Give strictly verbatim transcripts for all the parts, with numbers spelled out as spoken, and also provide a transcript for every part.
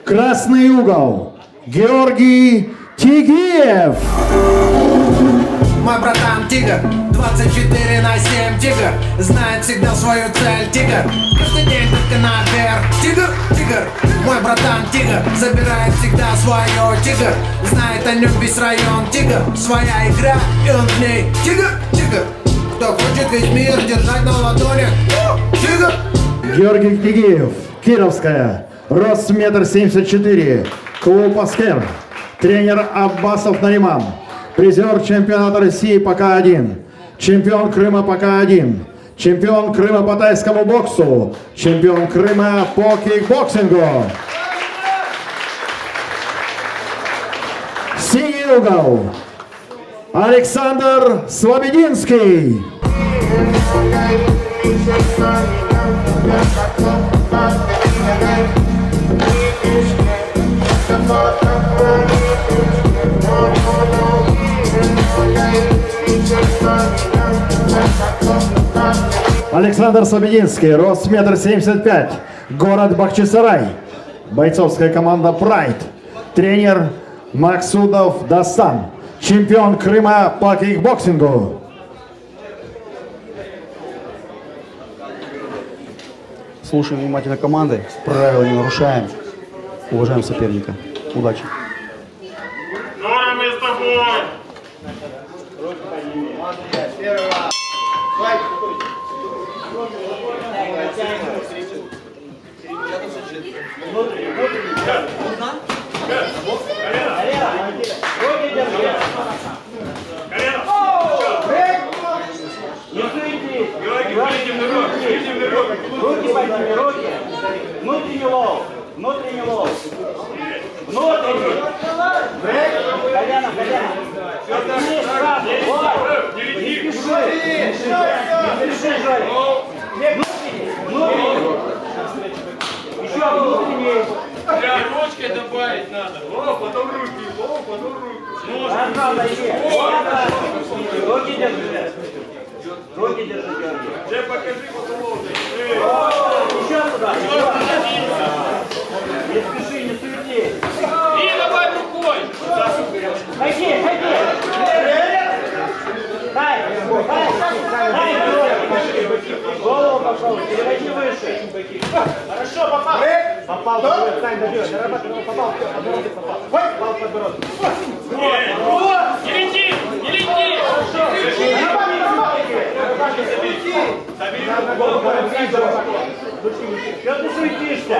Красный угол. Георгий Тигиев. Мой братан тигр, двадцать четыре на семь тигр, знает всегда свою цель тигр, каждый день только наверх. Тигр, тигр, мой братан тигр, забирает всегда свое тигр, знает о нем весь район тигр, своя игра и он в ней. Тигр, тигр, кто хочет весь мир держать на ладони. Тигр. Георгий Тигиев, Кировская, рост метр семьдесят четыре, клуб Аскер, тренер Аббасов Нариман. Призер чемпионата России по К один, чемпион Крыма по К один, чемпион Крыма по тайскому боксу, чемпион Крыма по кикбоксингу. Синий угол. Александр Слободинский. Александр Слободинский, рост метр семьдесят пять, город Бахчисарай, бойцовская команда Прайд, тренер Максудов Дастан, чемпион Крыма по кикбоксингу. Слушаем внимательно команды, правила не нарушаем, уважаем соперника. Удачи! Жора, мы с тобой! Руки подними, руки. Внутренний лоу. Внутренний лоу. Внутренний. Колено, колено. Не сразу. Не спеши. Не спеши, Жорик. Внутренний. Внутренний. Еще внутренний. Ручкой добавить надо. О, потом руки. О, потом руки. Назад дойди. Руки держи. Руки держи, Георгий. Уже покажи потолок. Еще туда. Не спеши, не суети. И давай рукой. Ходи, ходи. Дай, дай, дай. Голову пошел, переводи выше. Хорошо, попал. Попал, Сань, добьешь. Попал, подбородок попал. Попал, подбородок. Не лети, не лети. Что ты суетишься?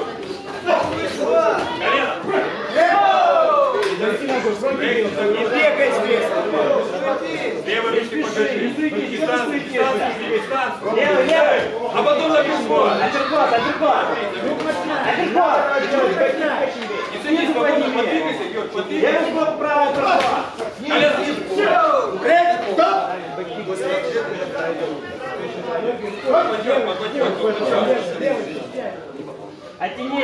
Не бегай здесь. Левой ручкой покажи. Дистанцию, дистанцию, дистанцию. Левый, левый. А потом на пешко. Аперкот, аперкот. Аперкот. Не садись, потом подвигайся, Георг, подвигайся. Левый блок, правый аперкот. Оттяни.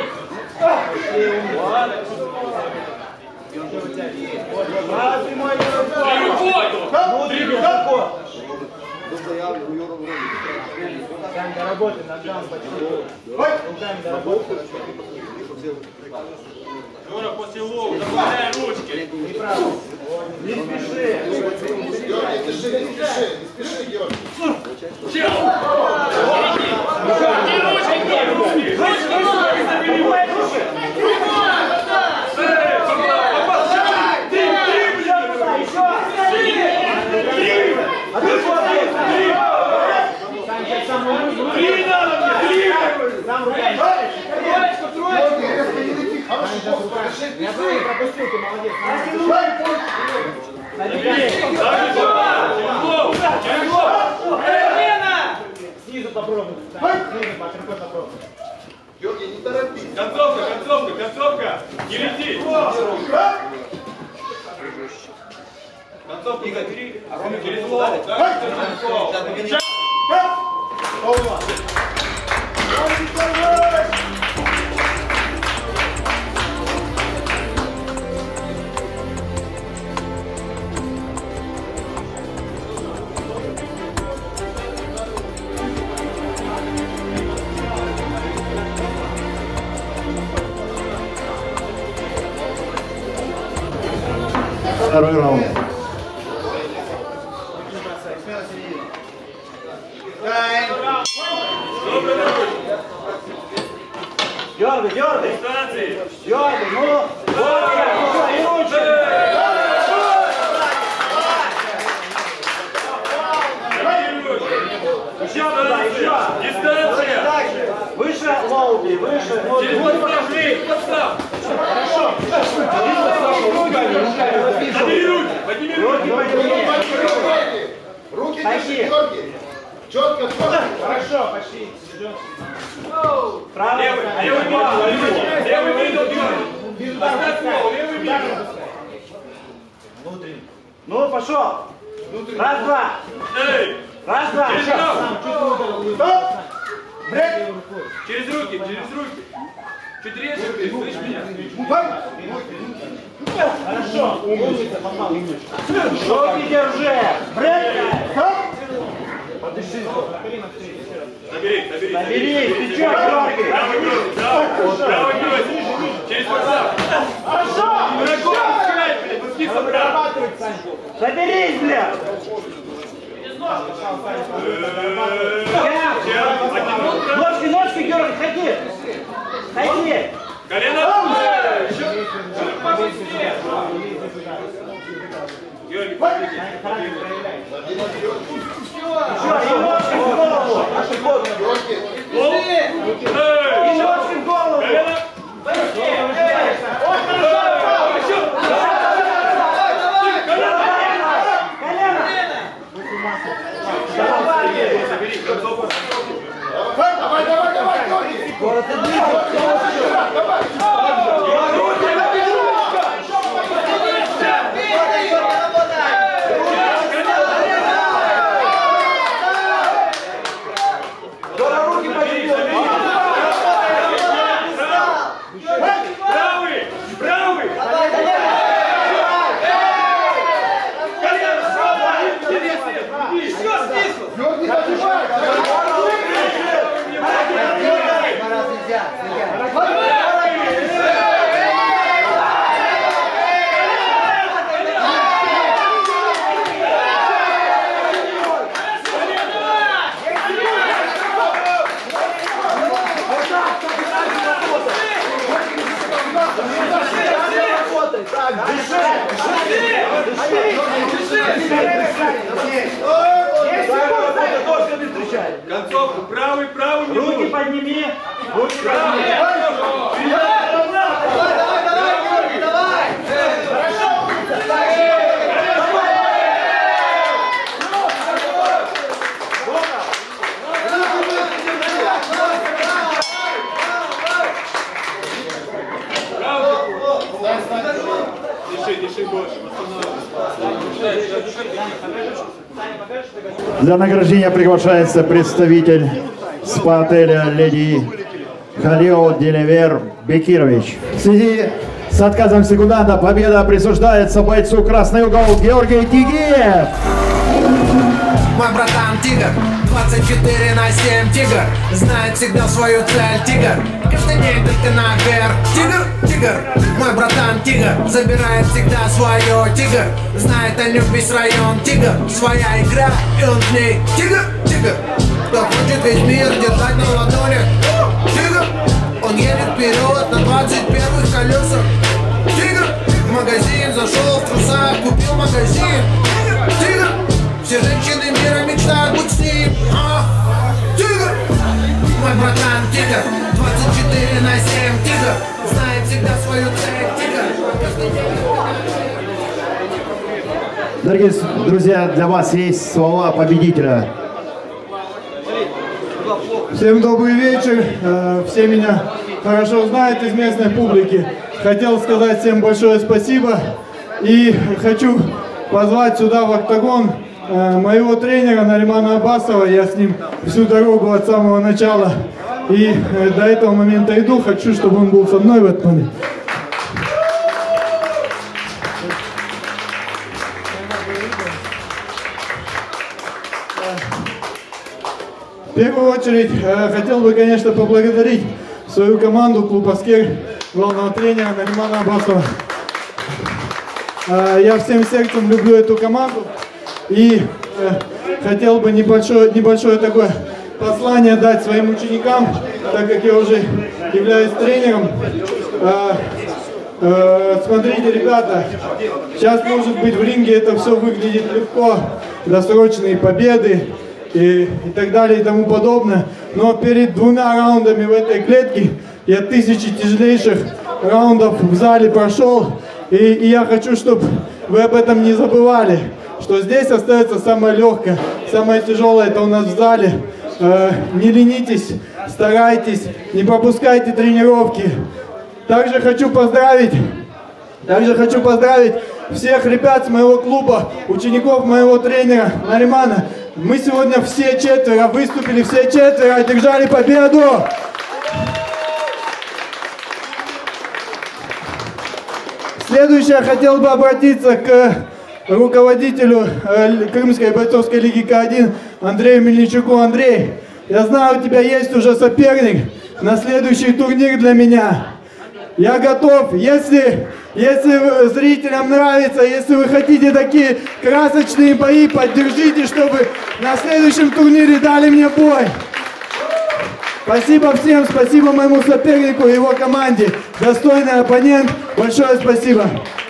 Правый прямой рукой. Внутренний рукой. Руками доработай, ногам почти. Руками доработай. Жора, после лоу, добавляй ручки. Не спеши. Не спеши, не спеши, не спеши, Георгий. Чел! Иди ручки, ручки! Ручки, забери! Ручки! Я знаю, пропустил, ты молодец. Снизу попробуй. Снизу попробуй. Георгий, не торопись. Концовка, концовка, концовка! Не лети! Концовка, Игорь, бери. Через лоб. второй раунд. Дергай, дергай. Дергай, ну. Вот, и лучше. Еще туда, еще. Дистанция. Дальше. Выше лоуби, выше. Через подстав, через подстав. Хорошо. Подними руки, подними руки. Руки подними. Руки Пошли. держи, Георгий. Четко, четко. Хорошо, пошли. Правый, Левый, левый мидл, левый мидл, Георгий. Оставь ногу, левый мидл. Ну, пошел. Раз, два. Эй, Раз, два. через Сейчас. ногу. Стоп. Брейк. Через руки, через руки. Чуть резче, ты слышишь меня? Хорошо. Умница, попал. Руки держи. Брейк. Стоп. Подыши. Набери, набери. Набери. Ты что, Георгий? Правый бросик, правый, правый бросик. Через подстав. Хорошо. Врагов пускай, блядь, пусти собрал. Соберись, блядь. Ножки, ножки, Георгий, ходи. Ходи. Колено. Побыстрее. Георгий, подвигай. Еще, и ножки в голову. Гол. Эй, И ножки в голову. колено. Давай, давай, давай, Георгий. Правый, правый. Георгий, забивай. Концовку, правый, правый, не Руки нужно. подними. Руки подними. Дыши, дыши больше, Для награждения приглашается представитель спа-отеля «Леди» Халил Деливер Бекирович. В связи с отказом секунданта победа присуждается бойцу красный угол Георгий Тигиев. Мой братан тигр, двадцать четыре на семь тигр, знает всегда свою цель тигр, каждый день только наверх. Тигр, тигр, мой братан тигр, забирает всегда свое тигр, знает о нем весь район тигр, своя игра и он в ней. Тигр, тигр, кто хочет весь мир держать на ладони. Тигр, он едет вперед на двадцать первых колесах. Тигр, в магазин зашел в трусах, купил магазин. Тигр, все женщины мира мечтают быть с ним. А? Тигр, мой братан тигр, двадцать четыре на семь тигр, знает всегда свою цель тигр. Дорогие друзья, для вас есть слова победителя. Всем добрый вечер. Э, Все меня хорошо знают из местной публики. Хотел сказать всем большое спасибо. И хочу позвать сюда в октагон э, моего тренера Наримана Аббасова. Я с ним всю дорогу от самого начала и э, до этого момента иду. Хочу, чтобы он был со мной в этот момент. В первую очередь э, хотел бы, конечно, поблагодарить свою команду, клуб «Аскер», главного тренера Наримана Аббасова. Э, я всем сердцем люблю эту команду. И э, хотел бы небольшое, небольшое такое послание дать своим ученикам, так как я уже являюсь тренером. Э, э, смотрите, ребята, сейчас, может быть, в ринге это все выглядит легко, досрочные победы и, и так далее и тому подобное. Но перед двумя раундами в этой клетке я тысячи тяжелейших раундов в зале прошел. И, и я хочу, чтобы вы об этом не забывали, что здесь остается самое легкое, самое тяжелое это у нас в зале. Э, не ленитесь, старайтесь, не пропускайте тренировки. Также хочу поздравить, также хочу поздравить всех ребят с моего клуба, учеников моего тренера Наримана. Мы сегодня все четверо выступили, все четверо одержали победу. Следующее, хотел бы обратиться к руководителю э, Крымской бойцовской лиги К один Андрею Мельничуку. Андрей, я знаю, у тебя есть уже соперник на следующий турнир для меня. Я готов, если, если зрителям нравится, если вы хотите такие красочные бои, поддержите, чтобы на следующем турнире дали мне бой. Спасибо всем, спасибо моему сопернику и его команде. Достойный оппонент. Большое спасибо.